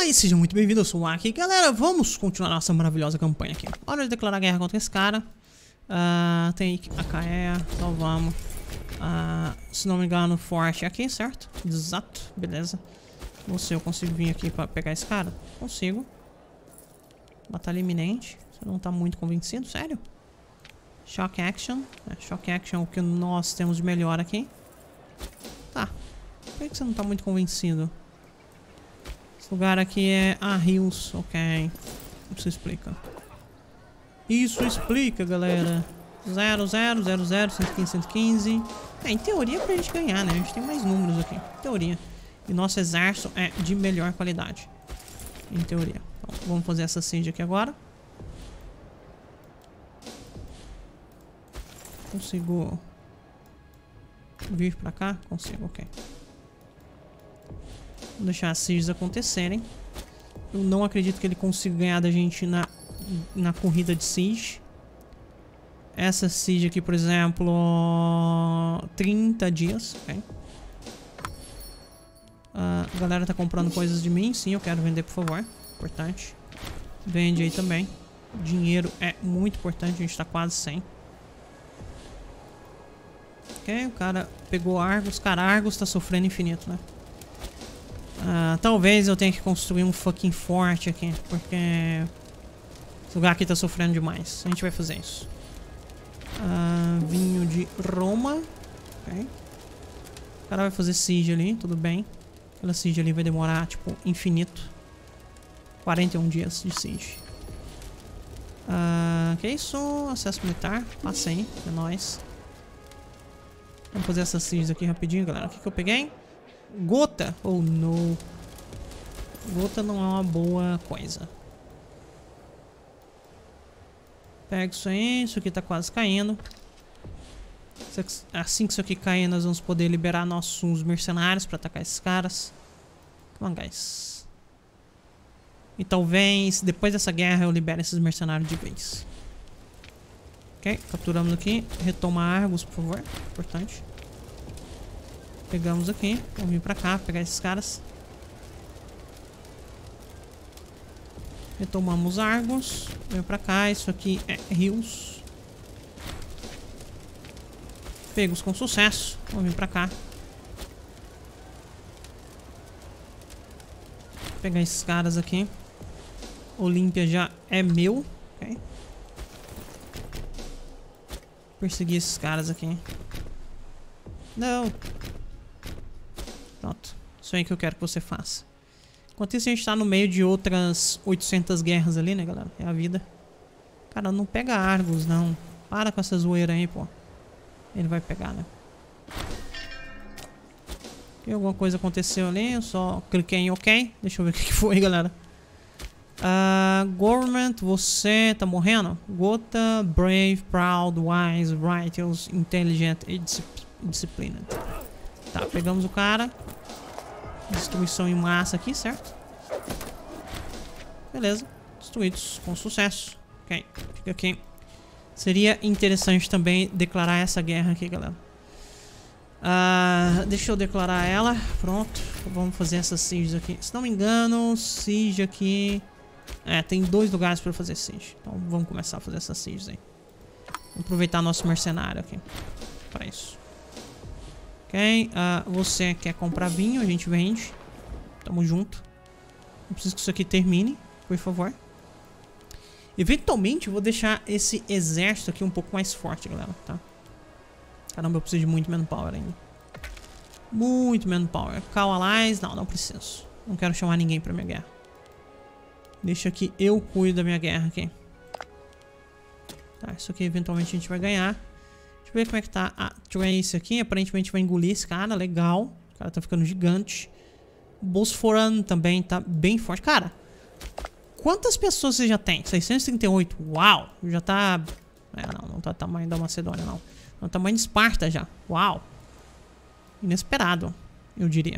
Olá e sejam muito bem-vindos, eu sou o Aki. Galera, vamos continuar nossa maravilhosa campanha aqui. Hora de declarar guerra contra esse cara. Tem a Caea, então vamos. Se não me engano, forte aqui, certo? Exato, beleza. Eu consigo vir aqui pra pegar esse cara? Consigo. Batalha iminente. Você não tá muito convencido? Sério? Shock Action. Shock Action é o que nós temos de melhor aqui. Tá. Por que você não tá muito convencido? Esse lugar aqui é Hills. Ok. Isso explica. Isso explica, galera. 0, 0, 0, 0, 115, 115. Em teoria é pra gente ganhar, né? A gente tem mais números aqui. Em teoria. E nosso exército é de melhor qualidade. Em teoria. Então, vamos fazer essa siege aqui agora. Consigo vir pra cá? Consigo, ok. Vou deixar as sieges acontecerem. Eu não acredito que ele consiga ganhar da gente na corrida de siege. Essa siege aqui, por exemplo, 30 dias, ok. A galera tá comprando coisas de mim. Sim, eu quero vender, por favor. Importante. Vende aí também. Dinheiro é muito importante. A gente tá quase 100. Ok, o cara pegou Argos. Cara, Argos tá sofrendo infinito, né? Talvez eu tenha que construir um fucking forte aqui. Porque esse lugar aqui tá sofrendo demais. A gente vai fazer isso. Vinho de Roma. Ok. O cara vai fazer siege ali, tudo bem. Aquela siege ali vai demorar, tipo, infinito. 41 dias de siege. Que isso? Acesso militar. Passa aí, é nóis. Vamos fazer essas sieges aqui rapidinho, galera. O que eu peguei? Gota. Oh, não. Gota não é uma boa coisa. Pega isso aí. Isso aqui tá quase caindo. Assim que isso aqui cair, nós vamos poder liberar nossos mercenários pra atacar esses caras. Come on, guys. E talvez, depois dessa guerra, eu libere esses mercenários de vez. Ok, capturamos aqui. Retoma Argos, por favor. Importante. Pegamos aqui. Vamos vir pra cá, pegar esses caras. Retomamos Argos. Vem pra cá. Isso aqui é Hills. Pegos com sucesso. Vamos vir pra cá. Pegar esses caras aqui. Olímpia já é meu. Ok. Perseguir esses caras aqui. Não. Pronto. Isso aí que eu quero que você faça. Enquanto isso, a gente tá no meio de outras 800 guerras ali, né, galera? É a vida. Cara, não pega Argos, não. Para com essa zoeira aí, pô. Ele vai pegar, né? E alguma coisa aconteceu ali. Eu só cliquei em OK. Deixa eu ver o que foi, galera. Government, você tá morrendo? Gota, Brave, Proud, Wise, Righteous, Intelligent e Disciplined. Tá, pegamos o cara. Destruição em massa aqui, certo? Beleza. Destruídos com sucesso. Ok, fica aqui. Seria interessante também declarar essa guerra aqui, galera. Deixa eu declarar ela. Pronto. Vamos fazer essas sieges aqui. Se não me engano, siege aqui... tem 2 lugares para fazer siege. Então vamos começar a fazer essas sieges aí. Vamos aproveitar nosso mercenário aqui para isso. Ok. Você quer comprar vinho? A gente vende. Tamo junto. Eu preciso que isso aqui termine, por favor. Eventualmente eu vou deixar esse exército aqui um pouco mais forte, galera, tá? Caramba, eu preciso de muito manpower ainda. Muito manpower. Call allies? Não preciso. Não quero chamar ninguém pra minha guerra. Deixa que eu cuido da minha guerra aqui. Tá, isso aqui eventualmente a gente vai ganhar. Deixa eu ver como é que tá a Trace aqui. Aparentemente vai engolir esse cara, legal. O cara tá ficando gigante. Bosforan também tá bem forte. Cara, quantas pessoas você já tem? 638. Uau! Já tá... não tá tamanho da Macedônia, não. É o tamanho de Esparta já. Uau! Inesperado, eu diria.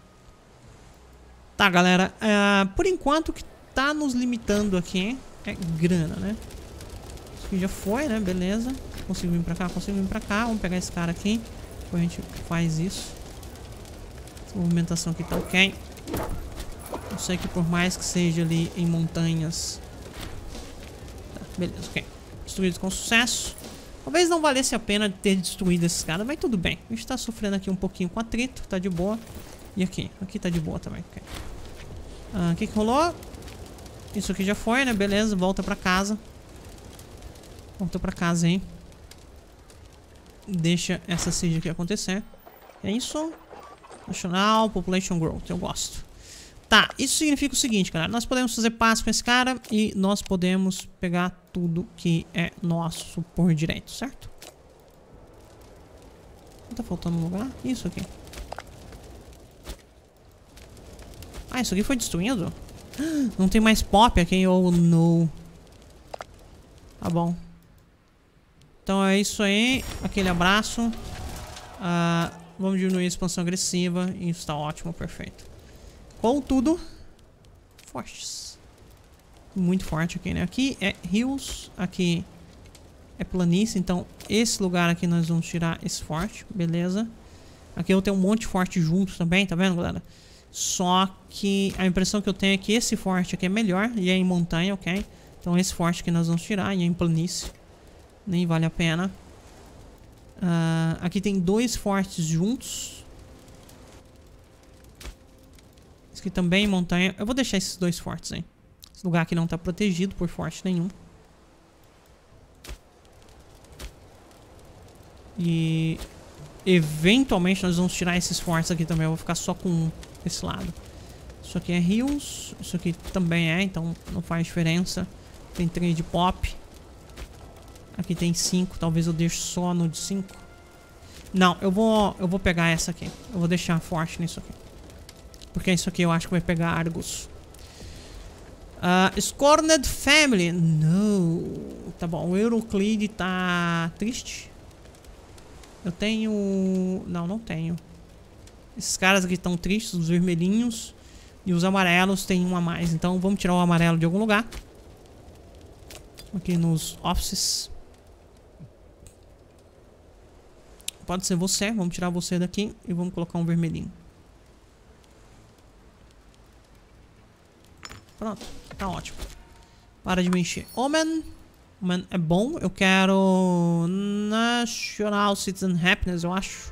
Tá, galera. Por enquanto, o que tá nos limitando aqui é grana, né? Isso aqui já foi, né? Beleza. Consigo vir pra cá, consigo vir pra cá. Vamos pegar esse cara aqui. Depois a gente faz isso. Essa movimentação aqui tá ok. Eu sei que por mais que seja ali em montanhas... Tá, beleza, ok. Destruídos com sucesso. Talvez não valesse a pena ter destruído esses caras, mas tudo bem. A gente tá sofrendo aqui um pouquinho com atrito, tá de boa. E aqui? Aqui tá de boa também, ok. O que rolou? Isso aqui já foi, né? Beleza, volta pra casa. Volta pra casa, hein? Deixa essa siege aqui acontecer. É isso. National Population Growth, eu gosto. Tá, isso significa o seguinte, galera. Nós podemos fazer paz com esse cara e nós podemos pegar tudo que é nosso por direito, certo? Tá faltando um lugar? Isso aqui. Ah, isso aqui foi destruído? Não tem mais pop aqui, oh no. Tá bom. Então é isso aí. Aquele abraço. Vamos diminuir a expansão agressiva. Isso tá ótimo, perfeito. Contudo, fortes. Muito forte aqui, né? Aqui é hills, aqui é planície. Então esse lugar aqui nós vamos tirar esse forte, beleza. Aqui eu tenho um monte de forte juntos também, tá vendo, galera? Só que a impressão que eu tenho é que esse forte aqui é melhor e é em montanha, ok? Então esse forte aqui nós vamos tirar e é em planície. Nem vale a pena. Aqui tem 2 fortes juntos. Esse aqui também em montanha. Eu vou deixar esses 2 fortes aí. Esse lugar aqui não está protegido por forte nenhum. E eventualmente nós vamos tirar esses fortes aqui também. Eu vou ficar só com esse lado. Isso aqui é hills. Isso aqui também é, então não faz diferença. Tem 3 de pop. Aqui tem 5. Talvez eu deixe só no de 5. Não, eu vou pegar essa aqui. Eu vou deixar forte nisso aqui. Porque isso aqui eu acho que vai pegar Argus. Scorned Family. Não. Tá bom, o Euroclid tá triste. Eu tenho... Não tenho. Esses caras aqui estão tristes, os vermelhinhos. E os amarelos tem um a mais. Então vamos tirar o amarelo de algum lugar. Aqui nos offices. Pode ser você. Vamos tirar você daqui e vamos colocar um vermelhinho. Pronto. Tá ótimo. Para de mexer. Omen. Omen é bom. Eu quero... National Citizen Happiness, eu acho.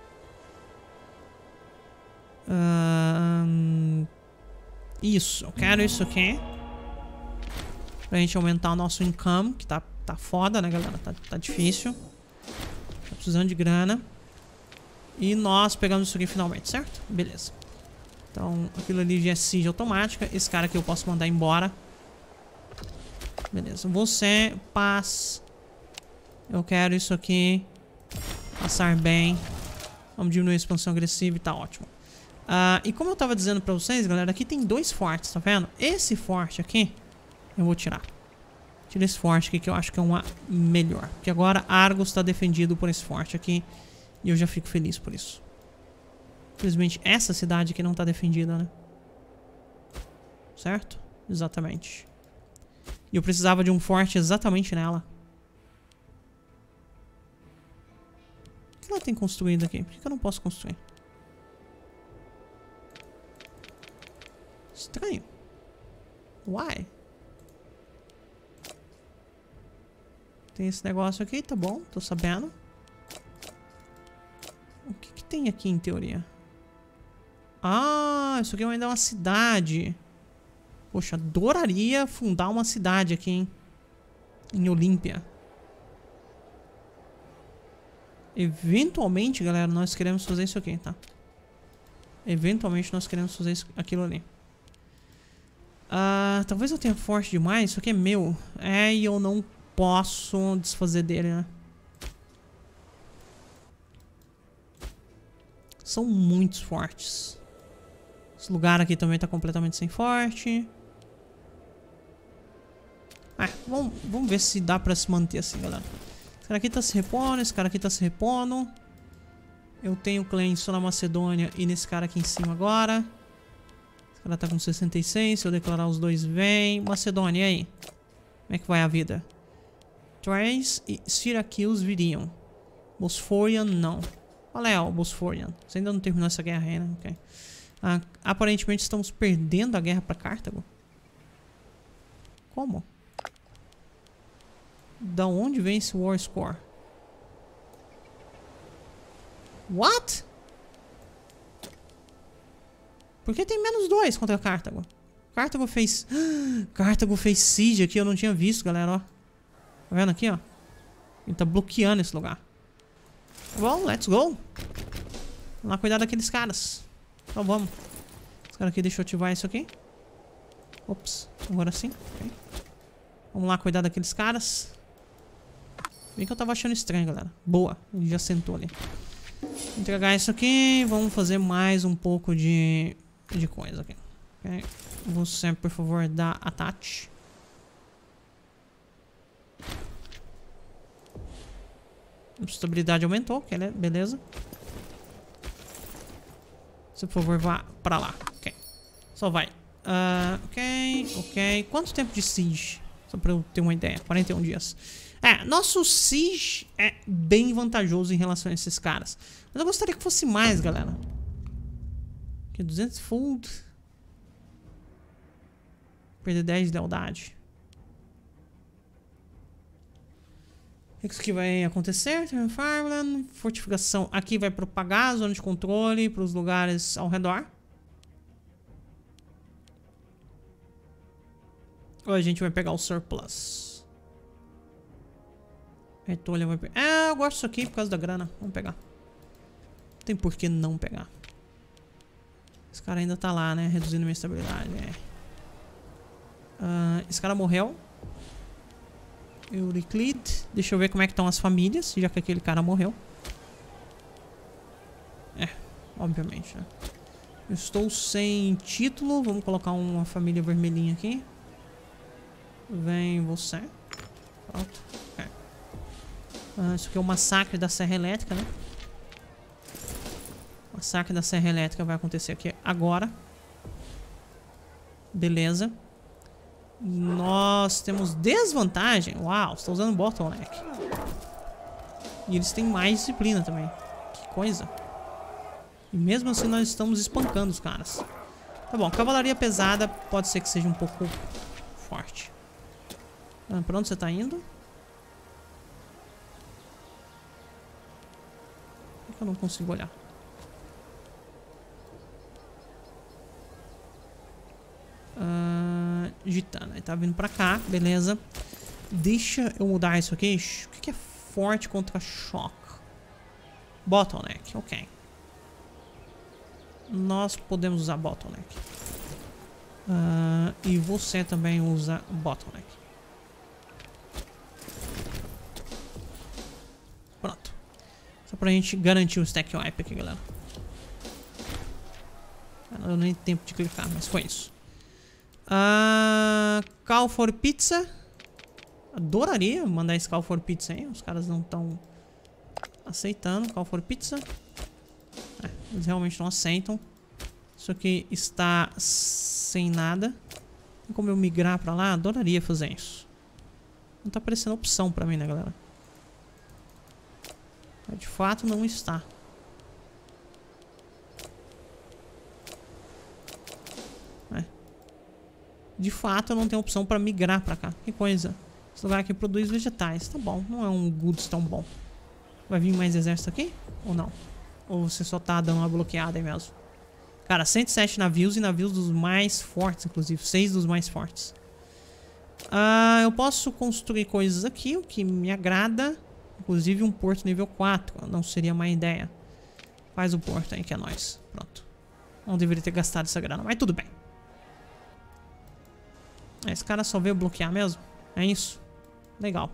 Isso. Eu quero isso aqui. Pra gente aumentar o nosso income. Que tá foda, né, galera? Tá difícil. Tá precisando de grana. E nós pegamos isso aqui finalmente, certo? Beleza. Então, aquilo ali já é siege automática. Esse cara aqui eu posso mandar embora. Beleza. Você, paz. Eu quero isso aqui. Passar bem. Vamos diminuir a expansão agressiva e tá ótimo. E como eu tava dizendo pra vocês, galera, aqui tem 2 fortes, tá vendo? Esse forte aqui, eu vou tirar. Tira esse forte aqui que eu acho que é uma melhor. Porque agora Argus tá defendido por esse forte aqui. E eu já fico feliz por isso. Infelizmente essa cidade aqui não tá defendida, né? Certo? Exatamente. E eu precisava de um forte exatamente nela. O que ela tem construído aqui? Por que eu não posso construir? Estranho. Why? Tem esse negócio aqui, tá bom, tô sabendo. O que tem aqui em teoria? Isso aqui ainda é uma cidade. Poxa, adoraria fundar uma cidade aqui, hein? Em Olímpia. Eventualmente, galera, nós queremos fazer isso aqui, tá? Eventualmente nós queremos fazer aquilo ali. Talvez eu tenha forte demais. Isso aqui é meu. E eu não posso desfazer dele, né? São muitos fortes. Esse lugar aqui também tá completamente sem forte. Vamos ver se dá pra se manter assim, galera. Esse cara aqui tá se repondo, esse cara aqui tá se repondo. Eu tenho claims só na Macedônia e nesse cara aqui em cima agora. Esse cara tá com 66, se eu declarar os 2 vem. Macedônia, e aí? Como é que vai a vida? Thrace e Syracuse viriam. Bosphorian, não. Qual é o Bosphorian? Você ainda não terminou essa guerra aí, né? Ok. Aparentemente estamos perdendo a guerra pra Cartago. Como? Da onde vem esse War Score? What? Por que tem -2 contra Cartago? Cartago fez... Cartago fez siege aqui, eu não tinha visto, galera, ó. Tá vendo aqui, ó? Ele tá bloqueando esse lugar. Bom, let's go. Vamos lá cuidar daqueles caras. Então vamos. Esse cara aqui, deixa eu ativar isso aqui. Ops, agora sim. Okay. Vamos lá cuidar daqueles caras. Bem que eu tava achando estranho, galera. Boa, ele já sentou ali. Entregar isso aqui. Vamos fazer mais um pouco de coisa aqui. Okay. Você, por favor, dá attach. A estabilidade aumentou, beleza. Você, por favor, vá pra lá. Ok. Só vai. Ok. Quanto tempo de siege? Só pra eu ter uma ideia. 41 dias. Nosso siege é bem vantajoso em relação a esses caras. Mas eu gostaria que fosse mais, galera. Aqui, 200 fold. Perder 10 de lealdade. O que isso aqui vai acontecer? Farmland, fortificação. Aqui vai propagar a zona de controle para os lugares ao redor. Ou a gente vai pegar o surplus. Retolha vai pegar. Eu gosto disso aqui por causa da grana. Vamos pegar. Não tem por que não pegar. Esse cara ainda tá lá, né? Reduzindo minha estabilidade. Esse cara morreu. Euclid. Deixa eu ver como é que estão as famílias, já que aquele cara morreu. Obviamente, né? Eu estou sem título. Vamos colocar uma família vermelhinha aqui. Vem você. Pronto. Isso aqui é o massacre da Serra Elétrica, né? O massacre da Serra Elétrica vai acontecer aqui agora. Beleza. Nós temos desvantagem. Uau, você tá usando bottleneck. E eles têm mais disciplina também. Que coisa. E mesmo assim nós estamos espancando os caras. Tá bom, cavalaria pesada pode ser que seja um pouco forte. Pra onde você tá indo? Por que eu não consigo olhar? Gitana, ele tá vindo pra cá, beleza. Deixa eu mudar isso aqui. O que é forte contra choque? Bottleneck, ok. Nós podemos usar bottleneck. E você também usa bottleneck. Pronto. Só pra gente garantir o stack wipe aqui, galera. Não deu nem tempo de clicar, mas foi isso. Call for pizza. Adoraria mandar esse call for pizza aí. Os caras não estão aceitando call for pizza. Eles realmente não aceitam. Isso aqui está sem nada. Tem como eu migrar pra lá? Adoraria fazer isso. Não tá aparecendo opção pra mim, né, galera? De fato não está. De fato eu não tenho opção pra migrar pra cá. Que coisa. Esse lugar aqui produz vegetais. Tá bom, não é um goods tão bom. Vai vir mais exército aqui? Ou não? Ou você só tá dando uma bloqueada aí mesmo? Cara, 107 navios e navios dos mais fortes, inclusive. 6 dos mais fortes. Eu posso construir coisas aqui, o que me agrada. Inclusive um porto nível 4. Não seria má ideia. Faz o porto aí que é nóis. Pronto. Não deveria ter gastado essa grana, mas tudo bem. Esse cara só veio bloquear mesmo? É isso? Legal.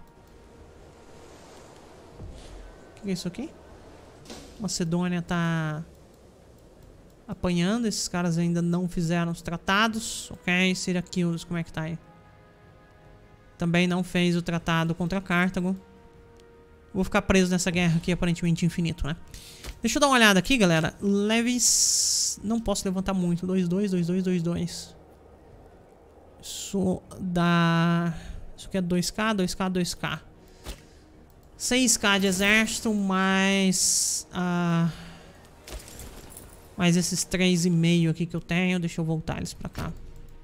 O que é isso aqui? Macedônia tá apanhando. Esses caras ainda não fizeram os tratados. Ok, Syracuse, como é que tá aí? Também não fez o tratado contra Cartago. Vou ficar preso nessa guerra aqui aparentemente infinito, né? Deixa eu dar uma olhada aqui, galera. Leves... Não posso levantar muito. 2-2, 2-2, 2-2. Isso dá... Isso aqui é 2k, 2k, 2k. 6k de exército, mais... Mais esses 3,5 aqui que eu tenho. Deixa eu voltar eles pra cá.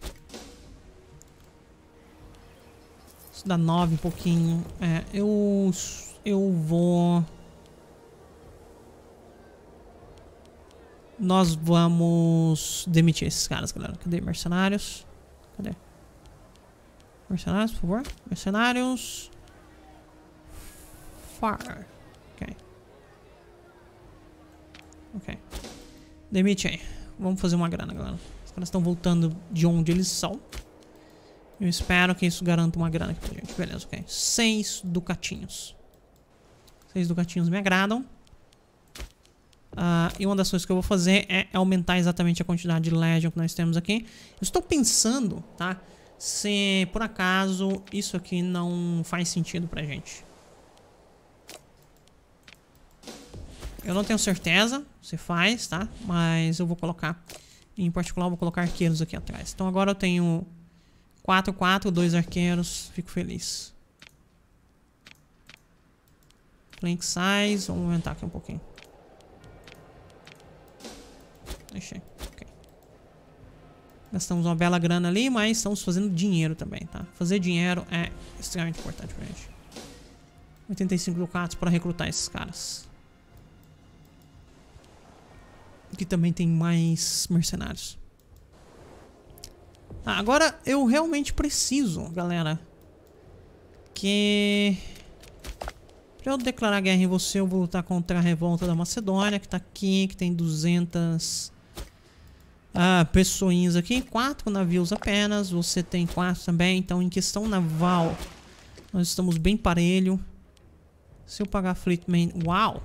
Isso dá 9 um pouquinho. É, eu vou... Nós vamos demitir esses caras, galera. Cadê? Mercenários. Cadê? Mercenários, por favor. Mercenários. Far. Ok. Ok. Demite aí. Vamos fazer uma grana, galera. Os caras estão voltando de onde eles são. Eu espero que isso garanta uma grana aqui pra gente. Beleza, ok. 6 ducatinhos. 6 ducatinhos me agradam. E uma das coisas que eu vou fazer é aumentar exatamente a quantidade de Legion que nós temos aqui. Eu estou pensando, tá? Se por acaso isso aqui não faz sentido pra gente. Eu não tenho certeza se faz, tá? Mas eu vou colocar, em particular, eu vou colocar arqueiros aqui atrás. Então agora eu tenho 4, 2 arqueiros. Fico feliz. Flank size, vamos aumentar aqui um pouquinho. Deixei, ok. Gastamos uma bela grana ali, mas estamos fazendo dinheiro também, tá? Fazer dinheiro é extremamente importante pra gente. 85 ducatos para recrutar esses caras. Aqui também tem mais mercenários. Agora eu realmente preciso, galera, que... Pra eu declarar guerra em você, eu vou lutar contra a revolta da Macedônia, que tá aqui, que tem 200... pessoinhas aqui, 4 navios apenas. Você tem 4 também. Então em questão naval nós estamos bem parelho. Se eu pagar Fleetman, uau,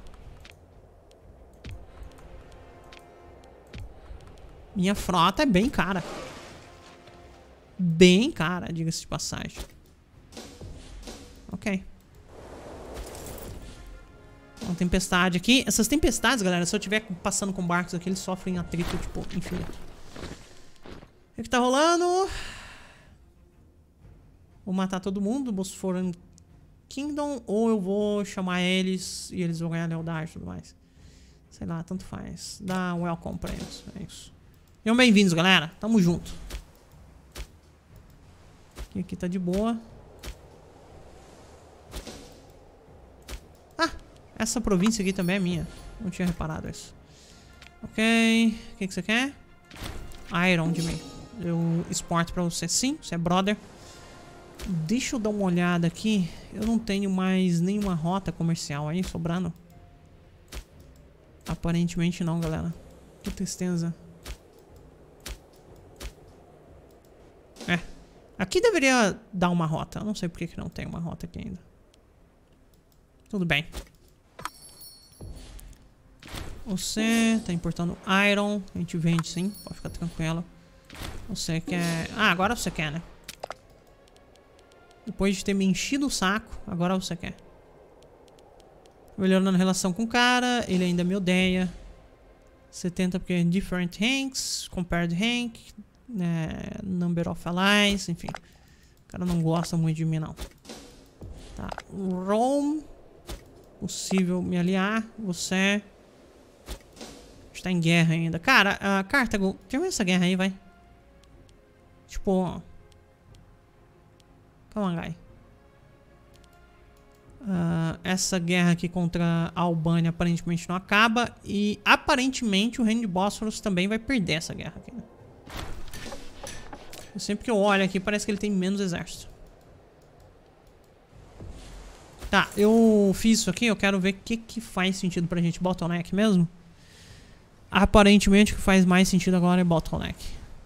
minha frota é bem cara. Bem cara, diga-se de passagem. Ok. Uma tempestade aqui. Essas tempestades, galera, se eu estiver passando com barcos aqui, eles sofrem atrito, tipo, infinito. O que tá rolando? Vou matar todo mundo, Bosforan Kingdom, ou eu vou chamar eles e eles vão ganhar lealdade e tudo mais. Sei lá, tanto faz. Dá um welcome pra eles, é isso. Sejam bem-vindos, galera. Tamo junto. Aqui tá de boa. Essa província aqui também é minha. Não tinha reparado isso. Ok. O que você quer? Iron de mim. Eu exporto pra você sim. Você é brother. Deixa eu dar uma olhada aqui. Eu não tenho mais nenhuma rota comercial aí sobrando. Aparentemente não, galera. Que tristeza. Aqui deveria dar uma rota. Eu não sei porque que não tem uma rota aqui ainda. Tudo bem. Você tá importando Iron. A gente vende sim, pode ficar tranquilo. Você quer... agora você quer, né? Depois de ter me enchido o saco, agora você quer. Melhorando a relação com o cara. Ele ainda me odeia. 70 porque é different ranks. Compared rank. Number of allies. Enfim. O cara não gosta muito de mim, não. Tá. Rome. Possível me aliar. Você... tá em guerra ainda. Cara, Cartago, termina essa guerra aí, vai. Tipo... Come on, guy. Essa guerra aqui contra a Albânia aparentemente não acaba. E aparentemente o Reino de Bósforos também vai perder essa guerra aqui, né? Sempre que eu olho aqui parece que ele tem menos exército. Tá, eu fiz isso aqui. Eu quero ver o que faz sentido pra gente. Bottleneck mesmo? Aparentemente o que faz mais sentido agora é bottleneck.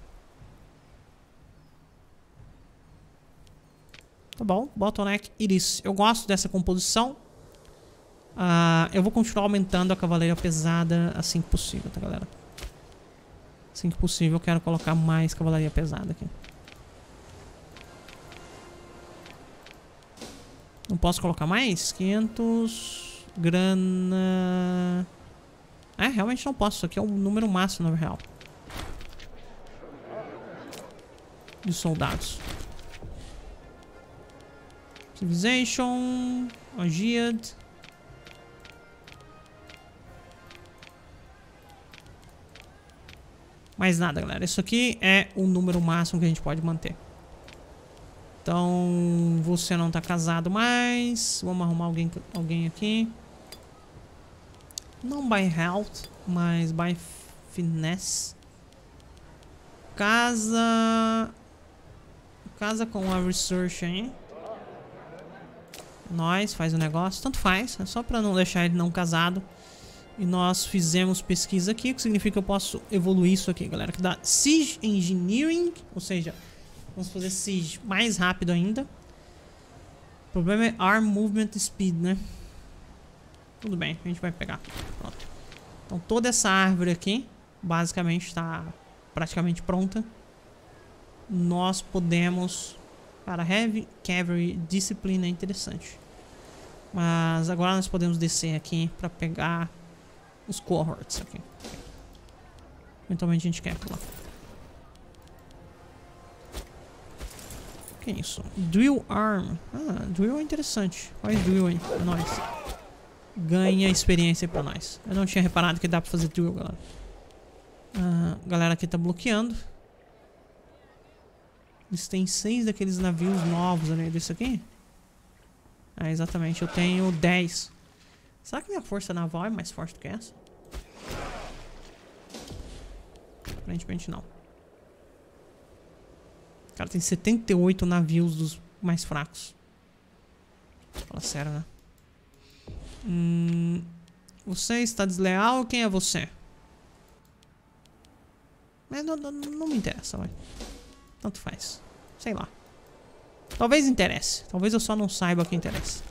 Tá bom, bottleneck Iris. Eu gosto dessa composição. Eu vou continuar aumentando a cavalaria pesada assim que possível, tá, galera? Assim que possível eu quero colocar mais cavalaria pesada aqui. Não posso colocar mais? 500... Grana... realmente não posso. Isso aqui é o número máximo, na real. De soldados. Civilization. Agiad. Mais nada, galera. Isso aqui é o número máximo que a gente pode manter. Então, você não tá casado mais. Vamos arrumar alguém aqui. Não by health, mas by finesse. Casa com a research aí. Nós faz o negócio, tanto faz, é só pra não deixar ele não casado. E nós fizemos pesquisa aqui, o que significa que eu posso evoluir isso aqui, galera. Que dá Siege Engineering, ou seja, vamos fazer Siege mais rápido ainda. O problema é Arm Movement Speed, né? Tudo bem, a gente vai pegar. Pronto. Então toda essa árvore aqui, basicamente está praticamente pronta. Nós podemos... Cara, Heavy Cavalry Discipline é interessante. Mas agora nós podemos descer aqui para pegar os cohorts aqui. Eventualmente a gente quer pular. O que é isso? Drill Arm. Ah, Drill é interessante. Faz Drill aí pra nós. Ganha experiência pra nós. Eu não tinha reparado que dá pra fazer Drill, galera. A galera aqui tá bloqueando. Eles têm 6 daqueles navios novos ali. Desse aqui? Ah, exatamente. Eu tenho 10. Será que minha força naval é mais forte do que essa? Aparentemente não. O cara tem 78 navios dos mais fracos. Fala sério, né? Você está desleal? Quem é você? Mas não me interessa, vai. Tanto faz. Sei lá. Talvez interesse. Talvez eu só não saiba o que interessa.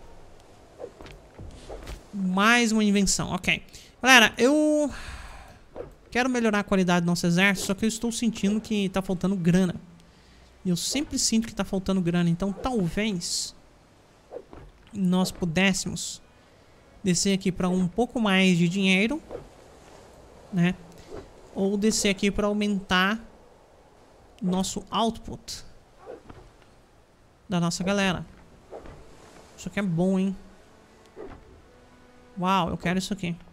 Mais uma invenção. Ok. Galera, eu quero melhorar a qualidade do nosso exército, só que eu estou sentindo que tá faltando grana. E eu sempre sinto que tá faltando grana. Então talvez nós pudéssemos descer aqui para um pouco mais de dinheiro, né? Ou descer aqui para aumentar nosso output da nossa galera. Isso aqui é bom, hein? Uau, eu quero isso aqui.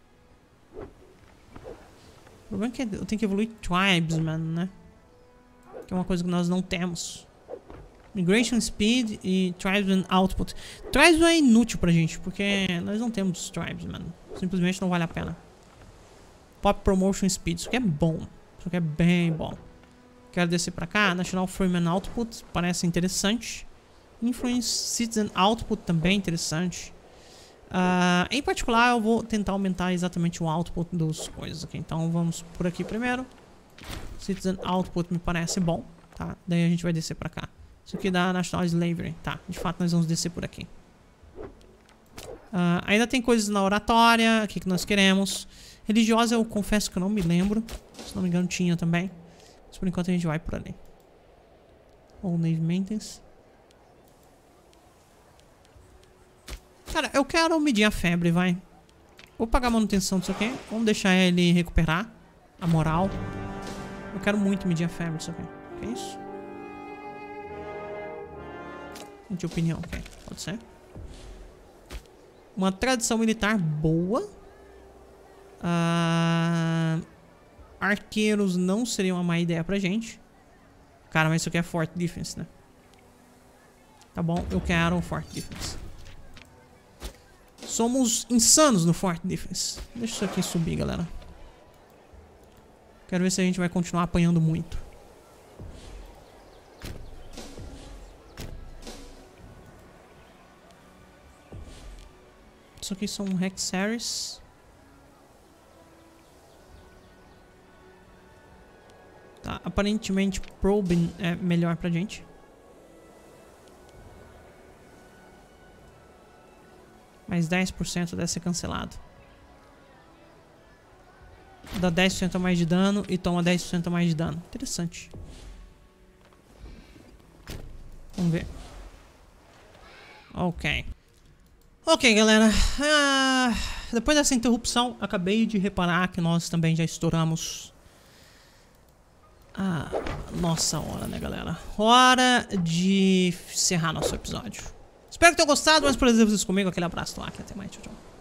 O problema é que eu tenho que evoluir Tribesman, né? Que é uma coisa que nós não temos. Migration Speed e Tribesman Output. Tribesman é inútil pra gente, porque nós não temos Tribesman. Simplesmente não vale a pena. Pop Promotion Speed, isso aqui é bom. Isso aqui é bem bom. Quero descer pra cá. National Freeman Output, parece interessante. Influence Citizen Output também interessante. Em particular, eu vou tentar aumentar exatamente o output das coisas aqui. Então vamos por aqui primeiro. Citizen Output me parece bom, tá? Daí a gente vai descer pra cá. Isso aqui dá National Slavery, tá? De fato nós vamos descer por aqui. Ainda tem coisas na oratória aqui que nós queremos. Religiosa eu confesso que eu não me lembro. Se não me engano tinha também. Mas por enquanto a gente vai por ali. Ou Navy Maintenance. Cara, eu quero medir a febre, vai. Vou pagar a manutenção disso aqui. Vamos deixar ele recuperar a moral. Eu quero muito medir a febre disso aqui. O que é isso? De opinião, ok. Pode ser. Uma tradição militar boa. Arqueiros não seria uma má ideia pra gente. Cara, mas isso aqui é Fort Defense, né? Tá bom, eu quero um Fort Defense. Somos insanos no Fort Defense. Deixa isso aqui subir, galera. Quero ver se a gente vai continuar apanhando muito. Isso aqui são Hexaris. Tá, aparentemente Probing é melhor pra gente. Mais 10% deve ser cancelado. Dá 10% a mais de dano e toma 10% a mais de dano. Interessante. Vamos ver. Ok. Ok, galera. Depois dessa interrupção, acabei de reparar que nós também já estouramos a nossa hora, né, galera? Hora de encerrar nosso episódio. Espero que tenham gostado, mas por exemplo, vocês comigo. Aquele abraço, lá, até mais, tchau, tchau.